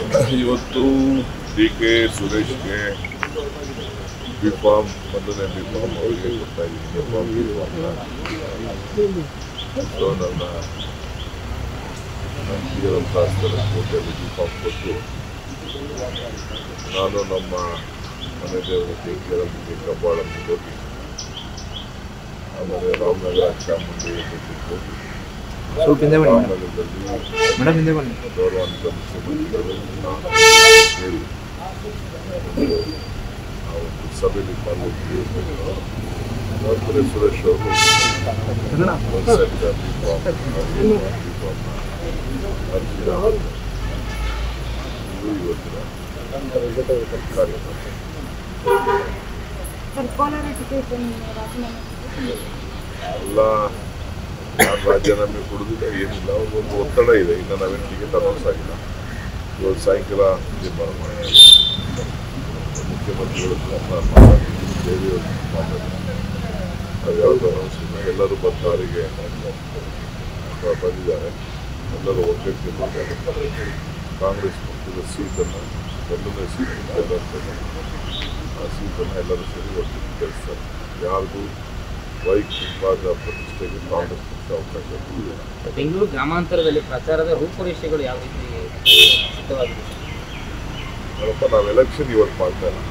ಇವತ್ತು ಡಿ.ಕೆ. ಸುರೇಶ್ಗೆ ಬಿಫಾರ್ಮ್ ಮೊದಲನೇ ಬಿಫಾರ್ಮ್ ಅವರಿಗೆ ಕೊಡ್ತಾ ಇದ್ದೀನಿ. ಸೊ ನನ್ನ ಕೋಟೆಯಲ್ಲಿ ಬಿಫಾರ್ಮ್ ಕೊಟ್ಟು ನಾನು ನಮ್ಮ ಮನೆ ದೇವರ ಕೆ.ಕೆ. ಕಬ್ಬಾಳನ್ನು ಹೋಗಿ ಆಮೇಲೆ ರಾಮನಗರ ಚಾಮುಂಡಿ ಹೋಗಿ ರಾಮನಗರದಲ್ಲಿ ಗೌರವಾನ್ವಿತ ಮುಖ್ಯಮಂತ್ರಿಗಳನ್ನ ಹೇಳಿ ನಾವು ಸಭೆಯಲ್ಲಿ ಪಾಲ್ಗೊಂಡಿದ್ದೇವೆ. ಸುರೇಶ್ ಅವರು ಇವತ್ತಿನ ಎಲ್ಲ ನಾನು ರಾಜೀನಾಮೆ ಕೊಡೋದಿಲ್ಲ, ಏನಿಲ್ಲ. ಒಂದು ಒತ್ತಡ ಇದೆ, ಇನ್ನು ನಾವೇನು ಟಿಕೆಟ್ ಅನೌನ್ಸ್ ಆಗಿಲ್ಲ. ಇವತ್ತು ಸಾಯಂಕಾಲ ತೀರ್ಮಾನ ಮಾಡಿ ಮುಖ್ಯಮಂತ್ರಿಗಳು ದೇವಿಯವರು ಅದು ಯಾವುದು ಅನೌನ್ಸ್ ಇಲ್ಲ. ಎಲ್ಲರೂ ಬಂದವರಿಗೆ ಬಂದಿದ್ದಾರೆ, ಎಲ್ಲರೂ ಒಗ್ಗಟ್ಟಿಗೆ ಬಂದಿದ್ದಾರೆ. ಕಾಂಗ್ರೆಸ್ ಪಕ್ಷದ ಸೀಟನ್ನು ಮೊದಲನೇ ಸೀಟ್ ಆ ಸೀಟನ್ನು ಎಲ್ಲರೂ ಸೇರಿ ಒಟ್ಟಿಗೆ ಕೆಲಸ್ತಾರೆ. ಯಾರಿಗೂ ವೈಯಕ್ತಿಕವಾದ ಪ್ರತಿಷ್ಠೆಗೆ ಕಾಂಗ್ರೆಸ್ ಪಕ್ಷ ಅವಕಾಶ ಇದೆ. ಬೆಂಗಳೂರು ಗ್ರಾಮಾಂತರದಲ್ಲಿ ಪ್ರಚಾರದ ರೂಪುರೇಷೆಗಳು ಯಾವ ರೀತಿ ಸಿದ್ಧವಾಗಿದೆ? ನೋಡಪ್ಪ, ನಾವು ಎಲೆಕ್ಷನ್ ಇವತ್ತು ಮಾಡ್ತಾ ಇಲ್ಲ.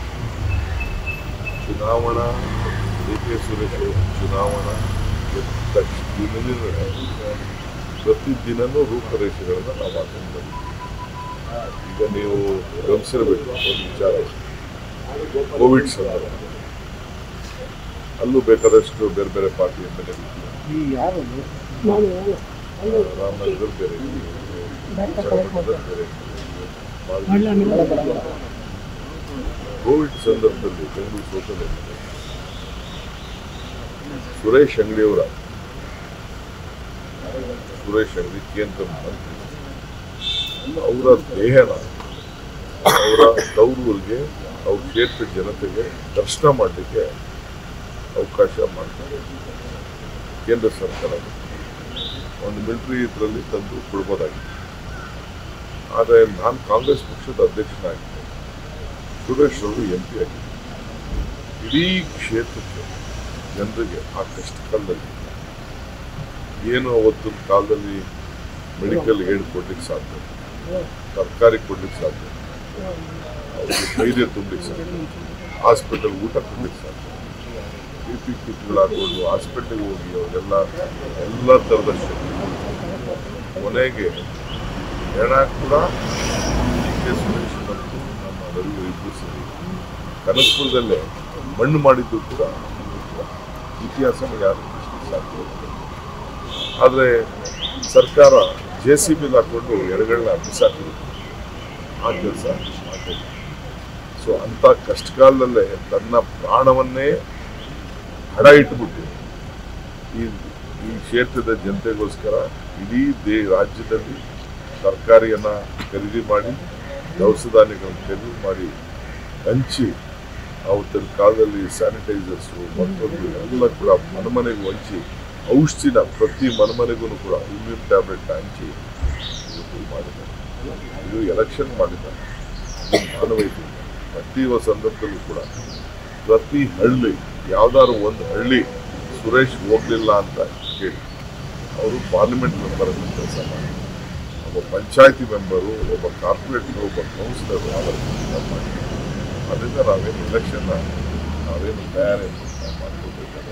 ಚುನಾವಣಾ ಡಿ.ಕೆ. ಸುರೇಶ್ ಚುನಾವಣಾ ದಿನದಿಂದ ಪ್ರತಿದಿನನೂ ರೂಪುರೇಷೆಗಳನ್ನು ನಾವು ಮಾಡ್ಕೊಂಡು ಈಗ ನೀವು ಗಮನಿಸಿರಬೇಕು ಒಂದು ವಿಚಾರ. ಕೋವಿಡ್ ಸಂದರ್ಭ ಅಲ್ಲೂ ಬೇಕಾದಷ್ಟು ಬೇರೆ ಬೇರೆ ಪಾರ್ಟಿ ಎಮ್.ಎಲ್.ಎ ರಾಮನಗರದಲ್ಲಿ ಬೇರೆ ಕೋವಿಡ್ ಸಂದರ್ಭದಲ್ಲಿ ಬೆಂಗಳೂರು ಸೋತಲೆ ಸುರೇಶ್ ಅಂಗಡಿ ಕೇಂದ್ರ ಮಂತ್ರಿ, ಅವರ ದೇಹನ ಅವರ ತವರೂರಿಗೆ ಅವ್ರ ಕ್ಷೇತ್ರದ ಜನತೆಗೆ ದರ್ಶನ ಮಾಡಲಿಕ್ಕೆ ಅವಕಾಶ ಮಾಡ್ತಾರೆ. ಕೇಂದ್ರ ಸರ್ಕಾರ ಒಂದು ಮಿಲಿಟರಿ ಇದರಲ್ಲಿ ತಂದು ಕೊಡ್ಬೋದಾಗಿತ್ತು. ಆದರೆ ನಾನು ಕಾಂಗ್ರೆಸ್ ಪಕ್ಷದ ಅಧ್ಯಕ್ಷನಾಗಿದ್ದೆ, ಸುರೇಶ್ ಅವರು MP ಆಗಿದ್ದರು. ಇಡೀ ಕ್ಷೇತ್ರಕ್ಕೆ ಜನರಿಗೆ ಆ ಕಷ್ಟ ಕಾಲದಲ್ಲಿ ಏನು ಅವತ್ತಿನ ಕಾಲದಲ್ಲಿ ಮೆಡಿಕಲ್ ಏಡ್ ಕೊಡ್ಲಿಕ್ಕೆ ಸಾಧ್ಯ, ತರಕಾರಿ ಕೊಡ್ಲಿಕ್ಕೆ ಸಾಧ್ಯ, ಅವ್ರಿಗೆ ಧೈರ್ಯ ತುಂಬಲಿಕ್ಕೆ ಸಾಧ್ಯ, ಹಾಸ್ಪಿಟಲ್ ಊಟ ಕೊಡ್ಲಿಕ್ಕೆ ಸಾಧ್ಯ, BP ಕಿಟ್ಗಳು ಹಾಕೊಂಡು ಹಾಸ್ಪಿಟಲ್ಗೆ ಹೋಗಿ ಅವರೆಲ್ಲ ಥರದ ಶಕ್ತಿ ಕೊನೆಗೆ ಹೆಣ ಕೂಡ ಡಿ.ಕೆ. ಸುರೇಶ್ ಮತ್ತು ನಮ್ಮ ರವಿ ಇಬ್ಬರು ಸೇರಿ ಕನಕಪುರದಲ್ಲೇ ಮಣ್ಣು ಮಾಡಿದ್ದು ಕೂಡ ಇತಿಹಾಸನ ಯಾರು ಸಾಧ್ಯ. ಆದರೆ ಸರ್ಕಾರ JCB ಹಾಕೊಂಡು ಎಡಗಳನ್ನ ಬಿಸಾಕಿದೆ, ಆ ಕೆಲಸ ಮಾಡಿದೆ. ಸೊ ಅಂಥ ಕಷ್ಟಕಾಲದಲ್ಲೇ ತನ್ನ ಪ್ರಾಣವನ್ನೇ ಹಡ ಇಟ್ಬಿಟ್ಟು ಈ ಕ್ಷೇತ್ರದ ಜನತೆಗೋಸ್ಕರ ಇಡೀ ರಾಜ್ಯದಲ್ಲಿ ತರಕಾರಿಯನ್ನು ಖರೀದಿ ಮಾಡಿ, ದವಸ ಧಾನ್ಯಗಳನ್ನು ಖರೀದಿ ಮಾಡಿ ಹಂಚಿ, ಅವತ್ತಿನ ಕಾಲದಲ್ಲಿ ಸ್ಯಾನಿಟೈಸರ್ಸು ಮತ್ತೊಂದು ಎಲ್ಲ ಕೂಡ ಮನೆಮನೆಗೂ ಹಂಚಿ, ಔಷಧಿನ ಪ್ರತಿ ಮನೆಮನೆಗೂ ಕೂಡ ಇಮ್ಯೂನ್ ಟ್ಯಾಬ್ಲೆಟ್ ಹಂಚಿ ಇವತ್ತು ಮಾಡಿದ್ದಾರೆ. ಇದು ಎಲೆಕ್ಷನ್ ಮಾಡಿದ್ದಾರೆ. ಮಾನವೀಯತೆ ಪ್ರತಿಯೊಂದು ಸಂದರ್ಭದಲ್ಲೂ ಕೂಡ ಪ್ರತಿ ಹಳ್ಳಿ ಯಾವ್ದಾದ್ರು ಒಂದು ಹಳ್ಳಿ ಸುರೇಶ್ ಹೋಗ್ಲಿಲ್ಲ ಅಂತ ಕೇಳಿ ಅವರು ಪಾರ್ಲಿಮೆಂಟ್ ಮೆಂಬರ್ ಅಂತ ಕೆಲಸ ಮಾಡಿ, ಒಬ್ಬ ಪಂಚಾಯತಿ ಮೆಂಬರು, ಒಬ್ಬ ಕಾರ್ಪೊರೇಟರ್, ಒಬ್ಬ ಕೌನ್ಸಿಲರ್ ಮಾಡಿ. ಅದರಿಂದ ನಾವೇನು ಎಲೆಕ್ಷನ್ನ ನಾವೇನು ತಯಾರಿ ಮಾಡ್ಕೊಳ್ಬೇಕಾದ್ರೆ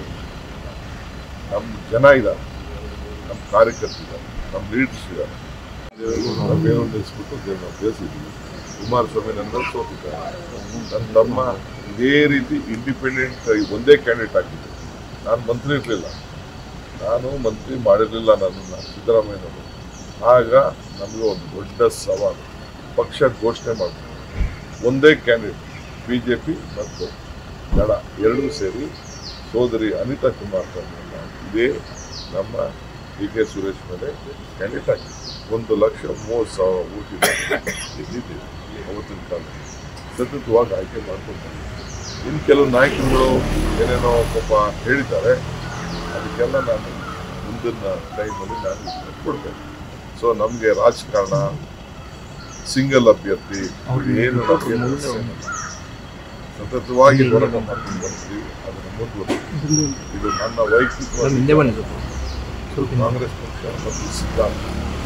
ನಮ್ಮ ಜನ ಇದ್ದಾರೆ, ನಮ್ಮ ಕಾರ್ಯಕರ್ತರಿದ್ದಾರೆ, ನಮ್ಮ ಲೀಡರ್ಸ್ ಇದ್ದಾರೆ. ನಾವೇನೋ ನಿಲ್ಲಿಸ್ಬಿಟ್ಟು ನಾವು ಬೇಸಿದ್ದೀವಿ. ಕುಮಾರಸ್ವಾಮಿ ನನ್ನ ಸೋತಿದ್ದಾರೆ. ನನ್ನ ತಮ್ಮ ಇದೇ ರೀತಿ ಇಂಡಿಪೆಂಡೆಂಟ್ ಒಂದೇ ಕ್ಯಾಂಡಿಡೇಟ್ ಆಗಿದ್ದೆ. ನಾನು ಮಂತ್ರಿ ಇರಲಿಲ್ಲ, ನಾನು ಮಂತ್ರಿ ಮಾಡಿರಲಿಲ್ಲ ನನ್ನನ್ನು ಸಿದ್ದರಾಮಯ್ಯನವರು. ಆಗ ನಮಗೆ ಒಂದು ದೊಡ್ಡ ಸವಾಲು, ಪಕ್ಷ ಘೋಷಣೆ ಮಾಡಬೇಕು. ಒಂದೇ ಕ್ಯಾಂಡಿಡೇಟ್ BJP ಮತ್ತು ದಳ ಎರಡೂ ಸೇರಿ ಸೋದರಿ ಅನಿತಾ ಕುಮಾರಸ್ವಾಮಿ ಇದೇ ನಮ್ಮ ಡಿ.ಕೆ. ಸುರೇಶ್ ಮೇಲೆ ಕ್ಯಾಂಡಿಡೇಟ್ ಆಗಿದೆ. 1,30,000 ಓಟಿನ ಗೆದ್ದಿದ್ದೇವೆ ಅವತ್ತಿನ ಕಾಲ. ಸತತವಾಗಿ ಆಯ್ಕೆ ಮಾಡ್ಕೊಳ್ತಾರೆ. ಇನ್ನು ಕೆಲವು ನಾಯಕರುಗಳು ಏನೇನೋ ಪಾಪ ಹೇಳಿದ್ದಾರೆ, ಅದಕ್ಕೆಲ್ಲ ನಾನು ಮುಂದಿನ ಟೈಮಲ್ಲಿ ನಾನು ಕೊಡ್ತೇನೆ. ಸೊ ನಮಗೆ ರಾಜಕಾರಣ ಸಿಂಗಲ್ ಅಭ್ಯರ್ಥಿ ಏನು ಸತತವಾಗಿ ಹೋರಾಟ ಮಾಡ್ಕೊಂಡು ಬರ್ತೀವಿ, ಅದನ್ನು ಮುಂದುವರಿಸ್ತೀವಿ. ಇದು ನನ್ನ ವೈಯಕ್ತಿಕ ಕಾಂಗ್ರೆಸ್ ಪಕ್ಷ ಮತ್ತು ಸಿದ್ಧಾಂತ.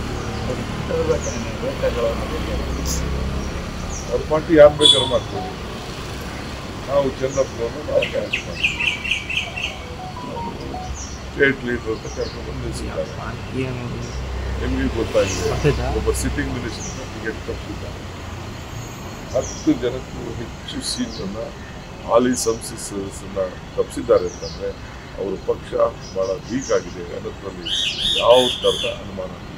ಅವ್ರ ಪಾರ್ಟಿ ಯಾರು ಬೇಕಾದ್ರೂ ಮಾಡ್ತೀವಿ. ನಾವು ಚಂದ್ರಪ್ಪನನ್ನು ನಾವು ಕ್ಯಾನ್ಸ್ ಮಾಡ್ತೀವಿ. ಸ್ಟೇಟ್ ಲೀಡರ್ ಅಂತ ಕರ್ಕೊಂಡು ನಿಲ್ಲಿಸಿದ್ದಾರೆ. ನಿಮಗೆ ಗೊತ್ತಾಗಿದೆ, ಒಬ್ಬ ಸಿಟ್ಟಿಂಗ್ ಮಿನಿಸ್ಟರ್ನ ಟಿಕೆಟ್ ತಪ್ಪಿದ್ದಾರೆ. 10 ಜನಕ್ಕೂ ಹೆಚ್ಚು ಸೀಟನ್ನು ಹಾಲಿ ಸಂಸತ್ ಸದಸ್ಯರನ್ನ ತಪ್ಪಿಸಿದ್ದಾರೆ ಅಂತಂದರೆ ಅವರ ಪಕ್ಷ ಭಾಳ ವೀಕ್ ಆಗಿದೆ ಅನ್ನೋದ್ರಲ್ಲಿ ಯಾವ ಥರದ ಅನುಮಾನ ಇಲ್ಲ.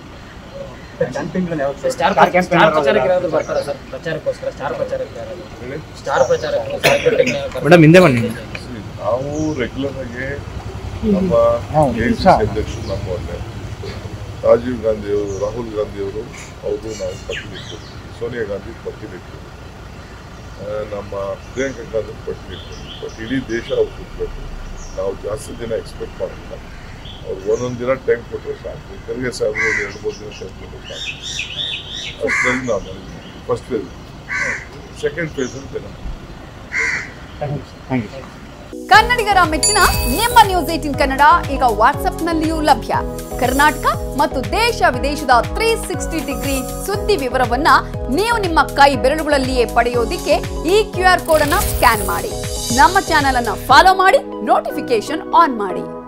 ನಾವು ರೆಗ್ಯುಲರ್ ಆಗಿ ನಮ್ಮ AICC ಅಧ್ಯಕ್ಷರು ನಮ್ಮ ಒಳ್ಳೆ ರಾಜೀವ್ ಗಾಂಧಿಯವರು, ರಾಹುಲ್ ಗಾಂಧಿಯವರು, ಅವರು ನಾವು ಪಟ್ಟಿನಿಟ್ಟರು. ಸೋನಿಯಾ ಗಾಂಧಿ ಪಟ್ಟಿನಿಟ್ಟರು, ನಮ್ಮ ಪ್ರಿಯಾಂಕಾ ಗಾಂಧಿ ಪಟ್ಟಿನಿಟ್ಟರು. ಬಟ್ ಇಡೀ ದೇಶ ಅವ್ರು ಸುತ್ತಬೇಕು. ನಾವು ಜಾಸ್ತಿ ದಿನ ಎಕ್ಸ್ಪೆಕ್ಟ್ ಮಾಡಿಲ್ಲ. ಅವ್ರು ಒಂದೊಂದು ದಿನ ಟೈಮ್ ಕೊಟ್ಟರೆ ಸಾಕು. ಖರ್ಗೆ ಸಾಹೇಬರು 2-3 ದಿನ ಟೈಮ್ ಕೊಟ್ಟರೆ ಸಾಕು. ಅಷ್ಟರಲ್ಲಿ ನಾವು ಮಾಡಿದ್ವಿ ಫಸ್ಟ್ ಫೇಸ್. ಸೆಕೆಂಡ್ ಫೇಸ್ ಅಂತ ಕನ್ನಡಿಗರ ಮೆಚ್ಚಿನ ನಿಮ್ಮ ನ್ಯೂಸ್ 18 ಕನ್ನಡ ಈಗ ವಾಟ್ಸ್ಆಪ್ನಲ್ಲಿಯೂ ಲಭ್ಯ. ಕರ್ನಾಟಕ ಮತ್ತು ದೇಶ ವಿದೇಶದ 360 ಡಿಗ್ರಿ ಸುದ್ದಿ ವಿವರವನ್ನ ನೀವು ನಿಮ್ಮ ಕೈ ಬೆರಳುಗಳಲ್ಲಿಯೇ ಪಡೆಯೋದಿಕ್ಕೆ ಈ QR ಕೋಡ್ ಅನ್ನು ಸ್ಕ್ಯಾನ್ ಮಾಡಿ. ನಮ್ಮ ಚಾನೆಲ್ ಅನ್ನು ಫಾಲೋ ಮಾಡಿ, ನೋಟಿಫಿಕೇಶನ್ ಆನ್ ಮಾಡಿ.